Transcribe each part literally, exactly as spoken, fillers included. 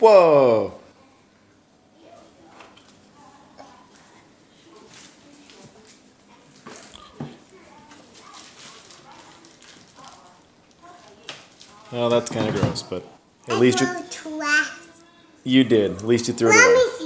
Whoa! Well, that's kind of gross, but at least you... You did. At least you threw it away.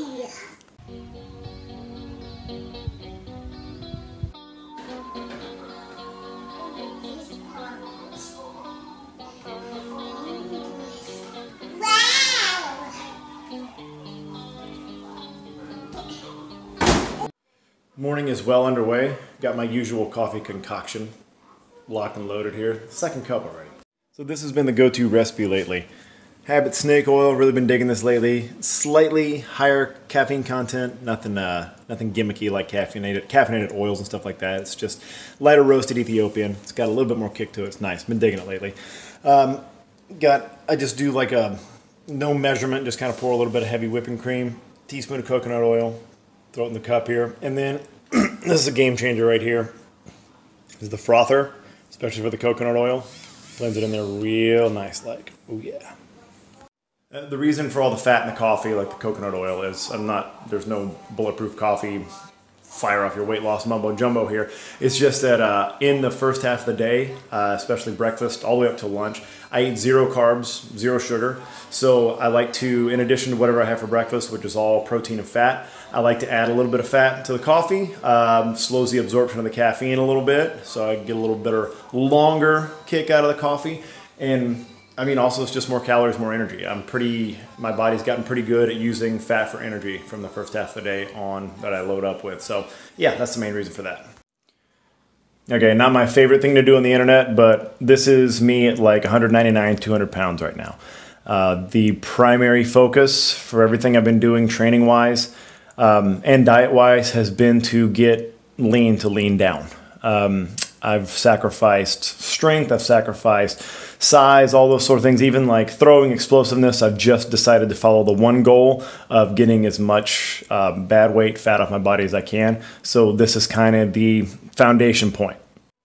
Morning is well underway. Got my usual coffee concoction locked and loaded here. Second cup already. So this has been the go-to recipe lately. Habit snake oil, really been digging this lately. Slightly higher caffeine content, nothing uh, nothing gimmicky like caffeinated, caffeinated oils and stuff like that. It's just lighter roasted Ethiopian. It's got a little bit more kick to it. It's nice. Been digging it lately. Um, got, I just do like a no measurement, just kind of pour a little bit of heavy whipping cream, teaspoon of coconut oil, throw it in the cup here. And then this is a game changer right here. This is the frother, especially for the coconut oil. Blends it in there real nice like, oh yeah. Uh, the reason for all the fat in the coffee, like the coconut oil, is I'm not, there's no bulletproof coffee, fire off your weight loss mumbo jumbo here. It's just that uh, in the first half of the day, uh, especially breakfast, all the way up to lunch, I eat zero carbs, zero sugar. So I like to, in addition to whatever I have for breakfast, which is all protein and fat, I like to add a little bit of fat to the coffee. Um, slows the absorption of the caffeine a little bit, so I get a little better, longer kick out of the coffee. And I mean, also it's just more calories, more energy. I'm pretty, my body's gotten pretty good at using fat for energy from the first half of the day on that I load up with. So yeah, that's the main reason for that. Okay, not my favorite thing to do on the internet, but this is me at like one ninety-nine, two hundred pounds right now. Uh, the primary focus for everything I've been doing training-wise um, and diet-wise has been to get lean to lean down. Um, I've sacrificed strength, I've sacrificed size, all those sort of things, even like throwing explosiveness. I've just decided to follow the one goal of getting as much uh, bad weight fat off my body as I can. So this is kind of the foundation point.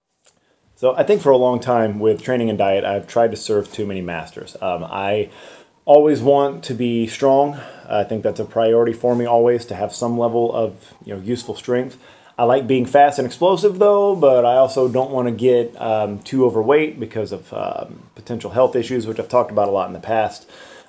So I think for a long time with training and diet, I've tried to serve too many masters. Um, I always want to be strong. I think that's a priority for me always, to have some level of you know useful strength. I like being fast and explosive though, but I also don't want to get um, too overweight because of um, potential health issues, which I've talked about a lot in the past.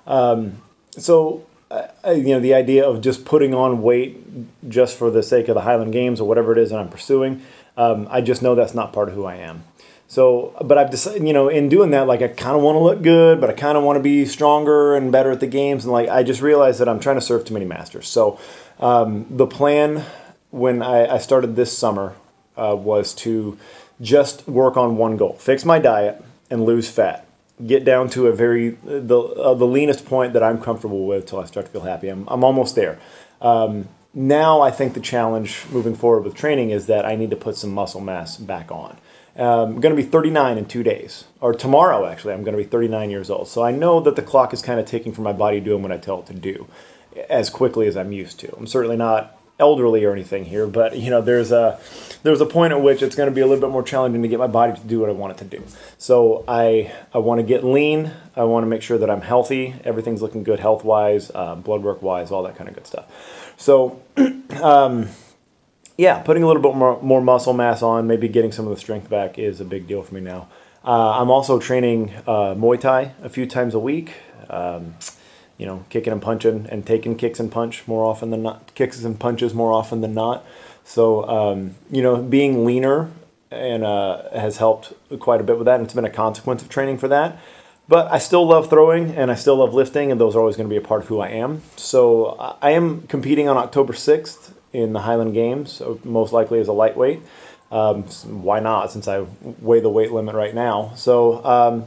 Um, so, uh, you know, the idea of just putting on weight just for the sake of the Highland Games or whatever it is that I'm pursuing, um, I just know that's not part of who I am. So, but I've decided, you know, in doing that, like I kind of want to look good, but I kind of want to be stronger and better at the games. And like, I just realized that I'm trying to serve too many masters. So um, the plan when I, I started this summer uh, was to just work on one goal: fix my diet and lose fat. Get down to a very the uh, the leanest point that I'm comfortable with till I start to feel happy. I'm I'm almost there. Um, now I think the challenge moving forward with training is that I need to put some muscle mass back on. Um, I'm going to be thirty-nine in two days, or tomorrow actually. I'm going to be thirty-nine years old. So I know that the clock is kind of ticking for my body doing what I tell it to do as quickly as I'm used to. I'm certainly not elderly or anything here, but you know, there's a there's a point at which it's going to be a little bit more challenging to get my body to do what I want it to do. So I I want to get lean. I want to make sure that I'm healthy. Everything's looking good health wise, uh, blood work wise, all that kind of good stuff. So um, yeah, putting a little bit more more muscle mass on, maybe getting some of the strength back is a big deal for me now. Uh, I'm also training uh, Muay Thai a few times a week. Um, You know, kicking and punching and taking kicks and punch more often than not, kicks and punches more often than not. So, um, you know, being leaner and uh, has helped quite a bit with that. And it's been a consequence of training for that. But I still love throwing and I still love lifting, and those are always going to be a part of who I am. So I am competing on October sixth in the Highland Games, so most likely as a lightweight. Um, why not, since I weigh the weight limit right now. So, um,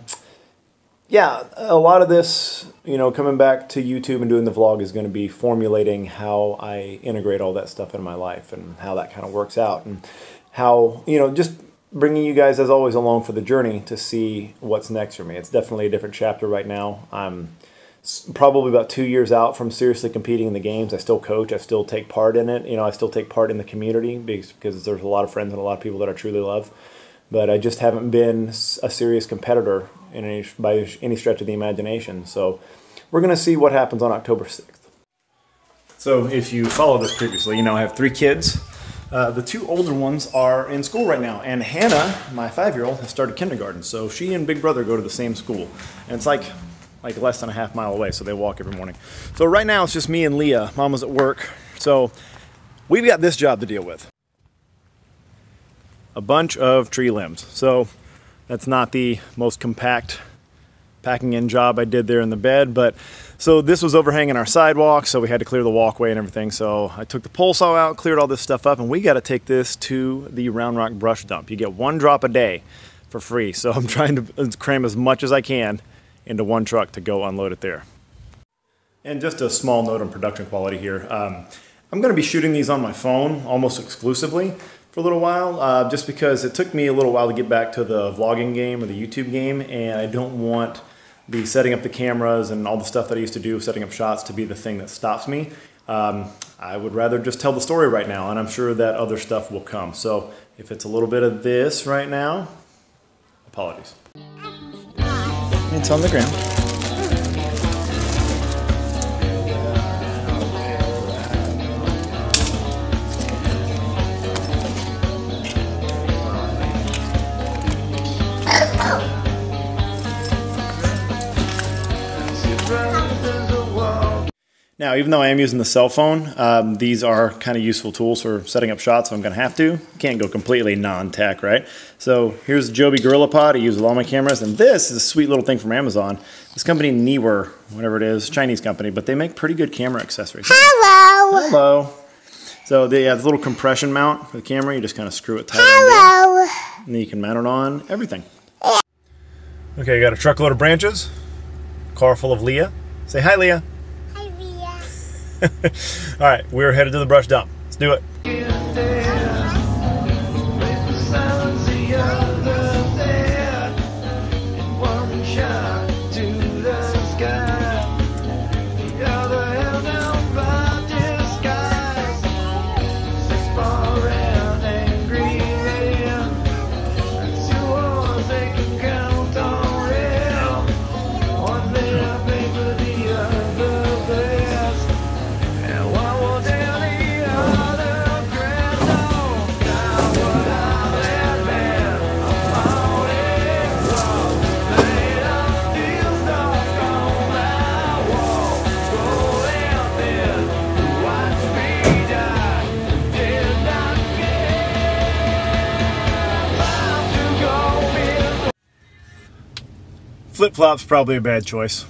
yeah, a lot of this, you know, coming back to YouTube and doing the vlog is going to be formulating how I integrate all that stuff in my life and how that kind of works out, and how, you know, just bringing you guys as always along for the journey to see what's next for me. It's definitely a different chapter right now. I'm probably about two years out from seriously competing in the games. I still coach. I still take part in it. You know, I still take part in the community because there's a lot of friends and a lot of people that I truly love. But I just haven't been a serious competitor in any, by any stretch of the imagination. So we're going to see what happens on October sixth. So if you followed this previously, you know I have three kids. Uh, the two older ones are in school right now, and Hannah, my five-year-old, has started kindergarten, so she and Big Brother go to the same school, and it's like like less than a half mile away, so they walk every morning. So right now it's just me and Leah. Mama's at work, so we've got this job to deal with. A bunch of tree limbs. So that's not the most compact packing in job I did there in the bed, but so this was overhanging our sidewalk, so we had to clear the walkway and everything. So I took the pole saw out, cleared all this stuff up, and we got to take this to the Round Rock brush dump. You get one drop a day for free, so I'm trying to cram as much as I can into one truck to go unload it there. And just a small note on production quality here. Um, I'm going to be shooting these on my phone almost exclusively for a little while, uh, just because it took me a little while to get back to the vlogging game or the YouTube game, and I don't want the setting up the cameras and all the stuff that I used to do, setting up shots, to be the thing that stops me. Um, I would rather just tell the story right now, and I'm sure that other stuff will come. So if it's a little bit of this right now, apologies. It's on the ground. Now, even though I am using the cell phone, um, these are kind of useful tools for setting up shots if I'm going to have to. Can't go completely non-tech, right? So here's the Joby Gorilla Pod I use with all my cameras, and this is a sweet little thing from Amazon. This company, Neewer, whatever it is, Chinese company, but they make pretty good camera accessories. Hello! Hello! So they have this little compression mount for the camera. You just kind of screw it tight. Hello! And then you can mount it on everything. Okay, you got a truckload of branches, a car full of Leah. Say hi, Leah. All right, we're headed to the brush dump. Let's do it. Flip-flop's probably a bad choice.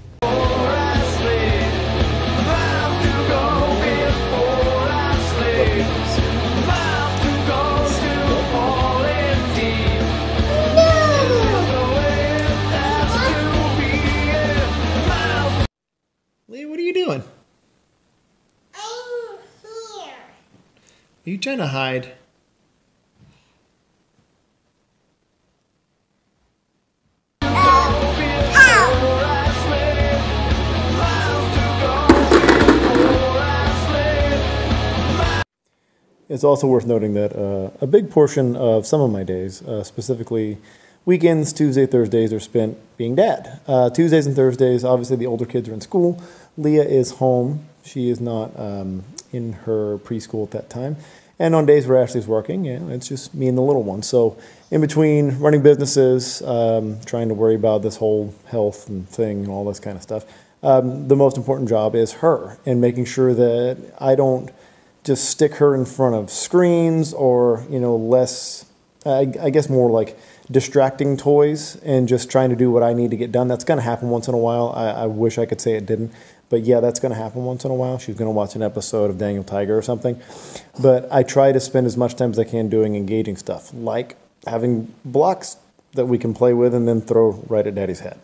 Leah, what are you doing? I'm here. Are you trying to hide? It's also worth noting that uh, a big portion of some of my days, uh, specifically weekends, Tuesday, Thursdays, are spent being dad. Uh, Tuesdays and Thursdays, obviously the older kids are in school. Leah is home. She is not um, in her preschool at that time. And on days where Ashley's working, yeah, it's just me and the little one. So in between running businesses, um, trying to worry about this whole health and thing and all this kind of stuff, um, the most important job is her, and making sure that I don't just stick her in front of screens or, you know, less, I, I guess more like distracting toys, and just trying to do what I need to get done. That's going to happen once in a while. I, I wish I could say it didn't, but yeah, that's going to happen once in a while. She's going to watch an episode of Daniel Tiger or something. But I try to spend as much time as I can doing engaging stuff, like having blocks that we can play with and then throw right at Daddy's head.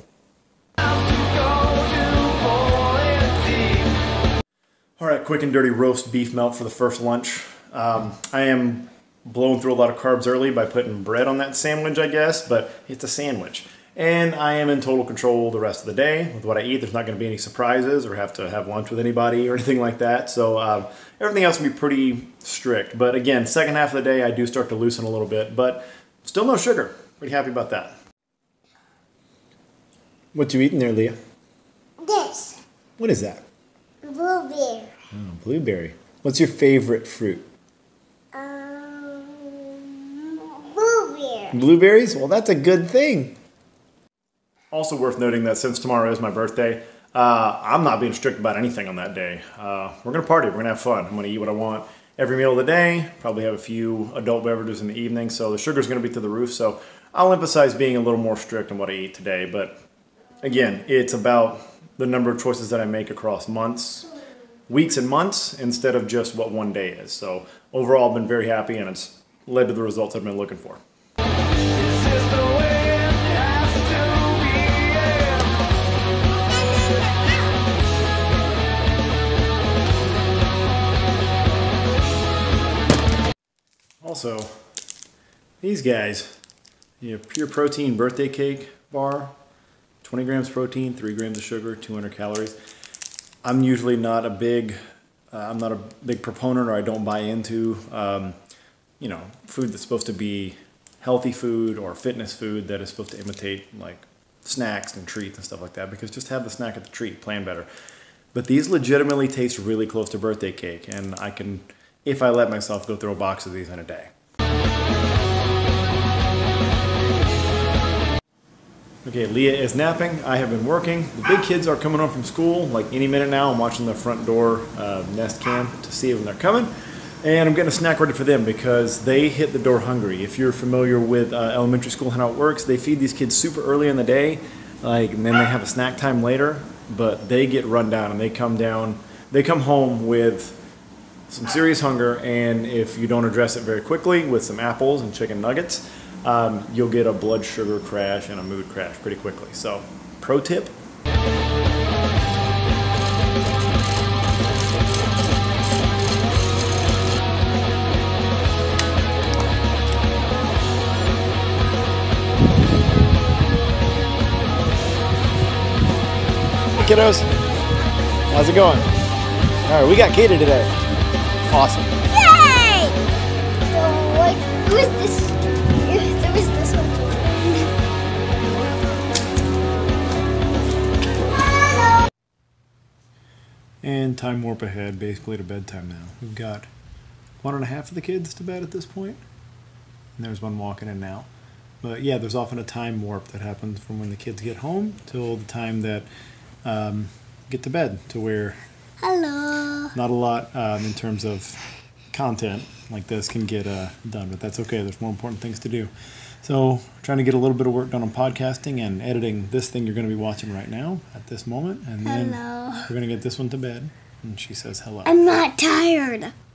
All right, quick and dirty roast beef melt for the first lunch. Um, I am blowing through a lot of carbs early by putting bread on that sandwich, I guess, but it's a sandwich. And I am in total control the rest of the day with what I eat. There's not going to be any surprises or have to have lunch with anybody or anything like that. So um, everything else will be pretty strict. But again, second half of the day, I do start to loosen a little bit, but still no sugar. Pretty happy about that. What you eating there, Leah? This. What is that? Blueberry. Oh, blueberry. What's your favorite fruit? Um, blueberry. Blueberries? Well, that's a good thing. Also worth noting that since tomorrow is my birthday, uh, I'm not being strict about anything on that day. Uh, we're going to party. We're going to have fun. I'm going to eat what I want every meal of the day. Probably have a few adult beverages in the evening, so the sugar's going to be through the roof. So I'll emphasize being a little more strict on what I eat today. But again, it's about the number of choices that I make across months, weeks and months, instead of just what one day is. So overall, I've been very happy, and it's led to the results I've been looking for. Also, these guys, you know, pure protein birthday cake bar, twenty grams protein, three grams of sugar, two hundred calories. I'm usually not a big, uh, I'm not a big proponent, or I don't buy into, um, you know, food that's supposed to be healthy food or fitness food that is supposed to imitate like snacks and treats and stuff like that, because just have the snack at the treat, plan better. But these legitimately taste really close to birthday cake, and I can, if I let myself, go through a box of these in a day. Okay, Leah is napping. I have been working. The big kids are coming home from school like any minute now. I'm watching the front door uh, Nest Cam to see when they're coming. And I'm getting a snack ready for them because they hit the door hungry. If you're familiar with uh, elementary school and how it works, they feed these kids super early in the day, like, and then they have a snack time later, but they get run down and they come down, they come home with some serious hunger, and if you don't address it very quickly with some apples and chicken nuggets, um, you'll get a blood sugar crash and a mood crash pretty quickly. So, pro tip. Hey kiddos, how's it going? All right, we got Katie today. Awesome. Yay! So, like, who is this? There was this one. Hello. And time warp ahead, basically to bedtime now. We've got one and a half of the kids to bed at this point, and there's one walking in now. But yeah, there's often a time warp that happens from when the kids get home till the time that um, get to bed, to where Hello. not a lot um, in terms of content like this can get uh, done, but that's okay. There's more important things to do. So trying to get a little bit of work done on podcasting and editing this thing you're going to be watching right now at this moment, and then Hello. we're going to get this one to bed. And she says hello. I'm not tired.